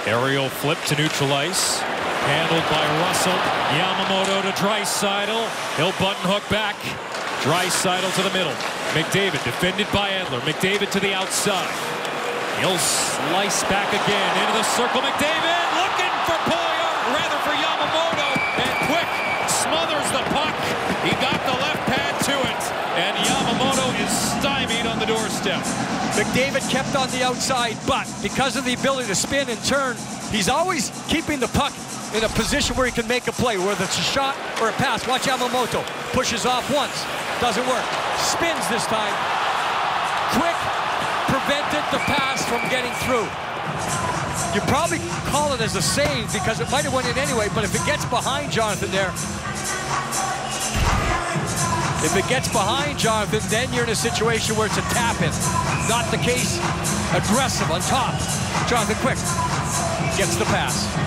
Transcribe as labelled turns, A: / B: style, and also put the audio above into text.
A: Aerial flip to neutral ice. Handled by Russell. Yamamoto to Draisaitl. He'll button hook back. Draisaitl to the middle. McDavid defended by Edler. McDavid to the outside. He'll slice back again into the circle. McDavid looking for for Yamamoto. And Quick smothers the puck. He got the left pad to it. And Yamamoto is stymied on the doorstep.
B: McDavid kept on the outside, but because of the ability to spin and turn, he's always keeping the puck in a position where he can make a play, whether it's a shot or a pass. Watch Yamamoto. Pushes off once. Doesn't work. Spins this time. Quick prevented the pass from getting through. You probably call it as a save because it might have went in anyway, but if it gets behind Jonathan there, then you're in a situation where it's a tap-in. Not the case. Aggressive on top. Jonathan Quick gets the pass.